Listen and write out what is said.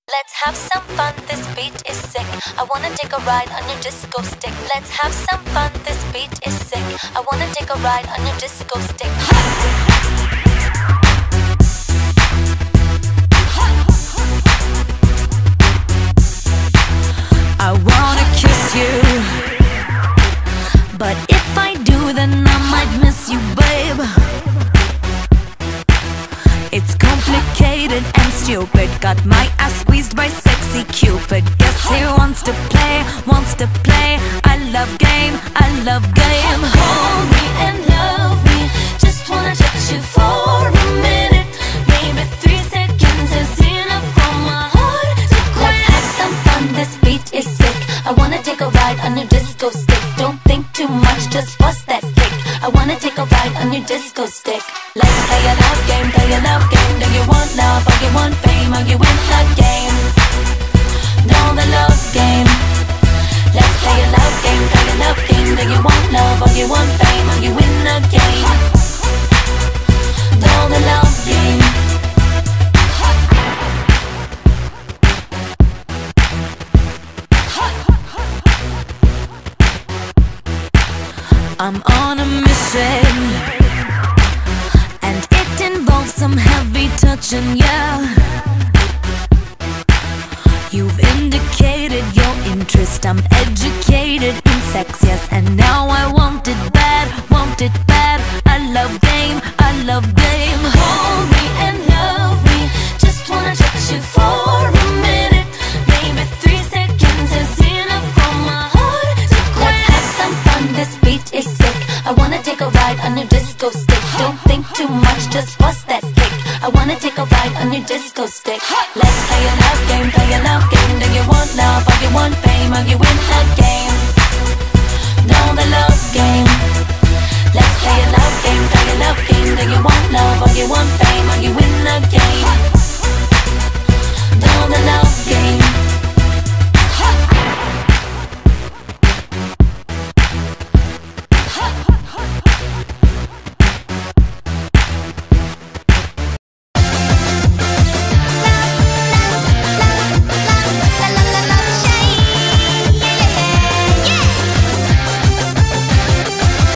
Let's have some fun, this beat is sick. I wanna take a ride on your disco stick. Let's have some fun, this beat is sick. I wanna take a ride on your disco stick. I wanna kiss you, but if I do, then I might miss you, babe. It's complicated and stupid. Got my ass squeezed by sexy Cupid. Guess he wants to play, wants to play. I love game, I love game. Hold me and love me. Just wanna touch you for a minute. Maybe 3 seconds is enough for my heart to quit. Let's have some fun, this beat is sick. I wanna take a ride on your disco stick. Don't think too much, just bust that kick. I wanna take a ride on your disco stick. Let's play a love game, play a love game. Do you want love or you want fame? Or you win the game? Know the love game. Let's play a love game, play a love game. Do you want love or you want fame? Or you win the game? Know the love game. I'm on a mission, and it involves some heavy touching, yeah. You've indicated your interest. I'm educated in sex, yes, and now I want it bad, want it bad. I love game, I love game. Hold me and love me. Just wanna touch you for a minute. Maybe 3 seconds is enough for my heart to quit. Let's have some fun, this beat is sick. I wanna take a ride on your disco stick. Don't think too much, just bust that kick. I wanna take a ride on your disco stick. Let's play a love game, play a love game. Do you want love or you want fame? Or you win the game?